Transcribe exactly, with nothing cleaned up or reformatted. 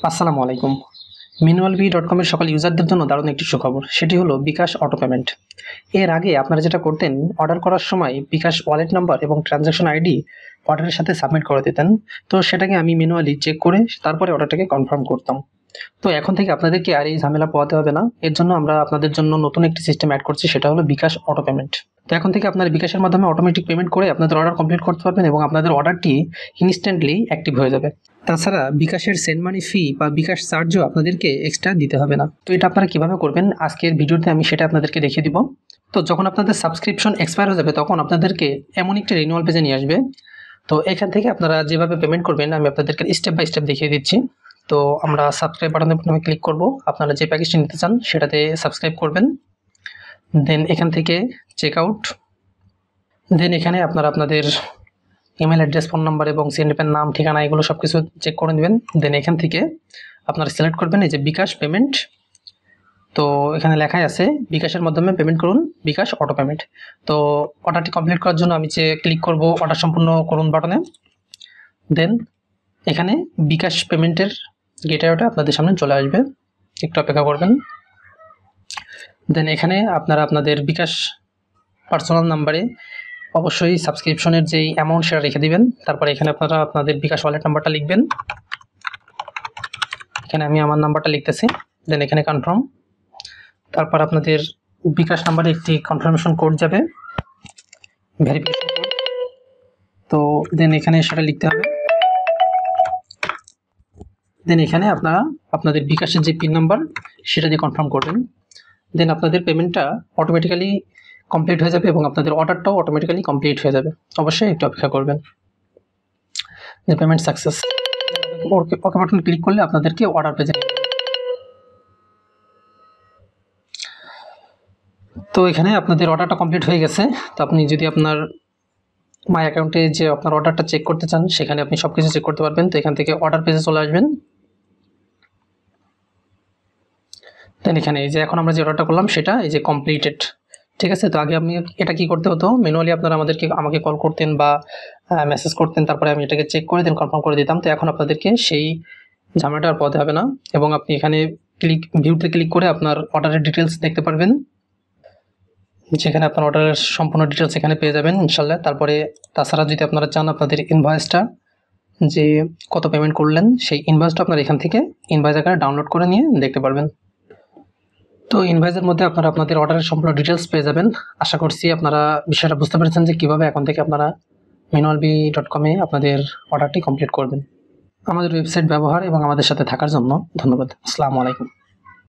আসসালামু আলাইকুম। manualbe dot com এর সকল ইউজারদের জন্য দারুণ একটি সুখবর, সেটি হলো বিকাশ অটো পেমেন্ট। এর আগে আপনারা যেটা করতেন, অর্ডার করার সময় বিকাশ ওয়ালেট নাম্বার এবং ট্রানজাকশন আইডি অর্ডারের সাথে সাবমিট করে দিতেন। তো সেটাকে আমি ম্যানুয়ালি চেক করে তারপরে অর্ডারটাকে কনফার্ম করতাম। তো এখন থেকে আপনাদেরকে আর এই ঝামেলা পোহাতে হবে না। এর জন্য আমরা আপনাদের জন্য নতুন একটি সিস্টেম অ্যাড করছি, সেটা হলো বিকাশ অটো পেমেন্ট। তো এখন থেকে আপনারা বিকাশের মাধ্যমে অটোমেটিক পেমেন্ট করে আপনাদের অর্ডার কমপ্লিট করতে পারবেন এবং আপনাদের অর্ডারটি ইনস্ট্যান্টলি অ্যাক্টিভ হয়ে যাবে। তাছাড়া বিকাশের সেন্ড মানি ফি বা বিকাশ চার্জও আপনাদেরকে এক্সট্রা দিতে হবে না। তো এটা আপনারা কীভাবে করবেন আজকের ভিডিওতে আমি সেটা আপনাদেরকে দেখিয়ে দিব। তো যখন আপনাদের সাবস্ক্রিপশন এক্সপায়ার হয়ে যাবে তখন আপনাদেরকে এমন একটি রিনিউয়াল পেজে নিয়ে আসবে। তো এখান থেকে আপনারা যেভাবে পেমেন্ট করবেন আমি আপনাদেরকে স্টেপ বাই স্টেপ দেখিয়ে দিচ্ছি। তো আমরা সাবস্ক্রাইব বাটনের প্রথমে ক্লিক করব। আপনারা যে প্যাকেজটি নিতে চান সেটাতে সাবস্ক্রাইব করবেন। দেন এখান থেকে চেক আউট। দেন এখানে আপনারা আপনাদের ইমেল অ্যাড্রেস, ফোন নাম্বার এবং সেন্ডারের নাম, ঠিকানা এগুলো সব কিছু চেক করে নেবেন। দেন এখান থেকে আপনারা সিলেক্ট করবেন এই যে বিকাশ পেমেন্ট। তো এখানে লেখাই আছে বিকাশের মাধ্যমে পেমেন্ট করুন, বিকাশ অটো পেমেন্ট। তো অর্ডারটি কমপ্লিট করার জন্য আমি যে ক্লিক করব অর্ডার সম্পূর্ণ করুন বাটনে। দেন এখানে বিকাশ পেমেন্টের গেটওয়েটা আপনাদের সামনে চলে আসবে, একটু অপেক্ষা করবেন। দেন এখানে আপনারা আপনাদের বিকাশ পার্সোনাল নাম্বারে অবশ্যই সাবস্ক্রিপশনের যেই অ্যামাউন্ট সেটা রেখে দিবেন। তারপরে এখানে আপনারা আপনাদের বিকাশ ওয়ালেট নাম্বারটা লিখবেন। এখানে আমি আমার নাম্বারটা লিখতেছি। দেন এখানে কনফার্ম। তারপর আপনাদের বিকাশ নাম্বারে একটি কনফার্মেশন কোড যাবে, ভেরিফিকেশন কোড। তো দেন এখানে সেটা লিখতে হবে। দেন এখানে আপনারা আপনাদের বিকাশের যে পিন নাম্বার সেটা দিয়ে কনফার্ম করবেন। দেন আপনাদের পেমেন্টটা অটোমেটিক্যালি কমপ্লিট হয়ে যাবে এবং আপনাদের অর্ডারটাও অটোমেটিক্যালি কমপ্লিট হয়ে যাবে। অবশ্যই একটু অপেক্ষা করবেন। যে payment success, okay okay button click করলে আপনাদেরকে অর্ডার পেজে নিয়ে যাবে। তো এখানে আপনাদের অর্ডারটা কমপ্লিট হয়ে গেছে। তো আপনি যদি আপনার মাই অ্যাকাউন্টে যে আপনার অর্ডারটা চেক করতে চান সেখানে আপনি সব কিছু চেক করতে পারবেন। তো এখান থেকে অর্ডার পেজে চলে আসবেন। দেন এখানে এই যে এখন আমরা যে অর্ডারটা করলাম সেটা এই যে কমপ্লিটেড, ঠিক আছে। তো আগে আপনি এটা কি করতে হতো, ম্যানুয়ালি আপনারা আমাদেরকে আমাকে কল করতেন বা মেসেজ করতেন, তারপরে আমি এটাকে চেক করে দেন কনফার্ম করে দিতাম। তো এখন আপনাদেরকে সেই ঝামেলাটা আর পড়তে হবে না এবং আপনি এখানে ক্লিক ভিউতে ক্লিক করে আপনার অর্ডারের ডিটেলস দেখতে পারবেন, যেখানে আপনার অর্ডারের সম্পূর্ণ ডিটেলস এখানে পেয়ে যাবেন ইনশাল্লাহ। তারপরে তাছাড়া যদি আপনারা চান আপনাদের ইনভয়েসটা যে কত পেমেন্ট করলেন সেই ইনভয়েসটা আপনারা এখান থেকে ইনভয়েস আকারে ডাউনলোড করে নিয়ে দেখতে পারবেন। তো ইনভয়েসের মধ্যে আপনারা আপনাদের অর্ডারের সম্পূর্ণ ডিটেলস পেয়ে যাবেন। আশা করছি আপনারা বিষয়টা বুঝতে পেরেছেন যে কীভাবে এখন থেকে আপনারা manualbe ডট com এ আপনাদের অর্ডারটি কমপ্লিট করবেন। আমাদের ওয়েবসাইট ব্যবহার এবং আমাদের সাথে থাকার জন্য ধন্যবাদ। আসসালামু আলাইকুম।